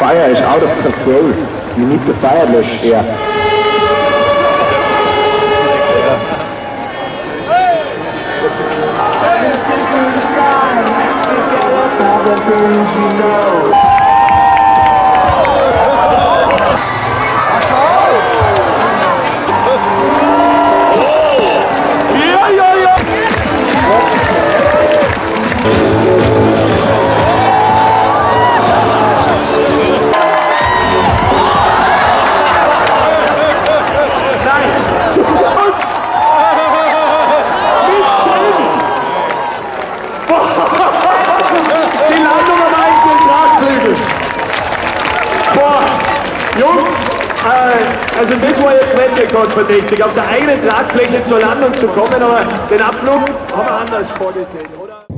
fire is out of control. You need the fire rush here. Die Landung am eigenen Tragflügel. Boah, Jungs, also das war jetzt nicht gerade verdächtig, auf der eigenen Tragfläche zur Landung zu kommen, aber den Abflug haben wir anders vorgesehen, oder?